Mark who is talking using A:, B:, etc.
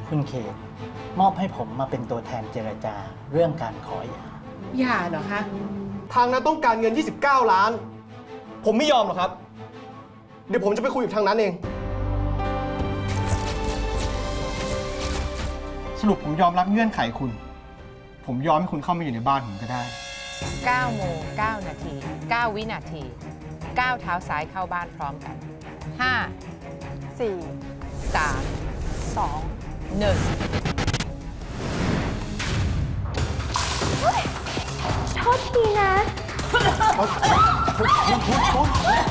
A: คุณเขตมอบให้ผมมาเป็นตัวแทนเจรจาเรื่องการขอหย่า
B: หย่าเหรอคะ
C: ทางนั้นต้องการเงิน29 ล้านผมไม่ยอมหรอกครับเดี๋ยวผมจะไปคุยกับทางนั้นเองสรุปผมยอมรับเงื่อนไขคุณผมยอมให้คุณเข้ามาอยู่ในบ้านผมก็ได้
B: 9 โมง 9 นาที 9 วินาทีก้าวเท้าซ้ายเข้าบ้านพร้อมกัน5 4 3 2 1
D: โทษทีนะ